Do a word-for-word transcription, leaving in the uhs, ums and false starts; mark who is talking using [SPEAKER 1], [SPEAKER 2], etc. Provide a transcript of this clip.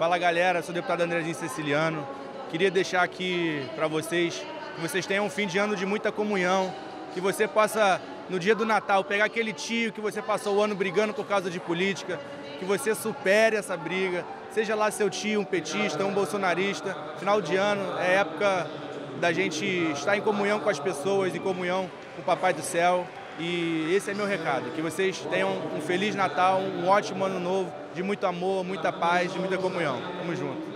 [SPEAKER 1] Fala galera, sou o deputado Andrezinho Ceciliano. Queria deixar aqui para vocês que vocês tenham um fim de ano de muita comunhão, que você possa, no dia do Natal, pegar aquele tio que você passou o ano brigando por causa de política, que você supere essa briga, seja lá seu tio, um petista, um bolsonarista. Final de ano é época da gente estar em comunhão com as pessoas, em comunhão com o Papai do Céu. E esse é meu recado, que vocês tenham um Feliz Natal, um ótimo Ano Novo, de muito amor, muita paz, de muita comunhão. Tamo junto.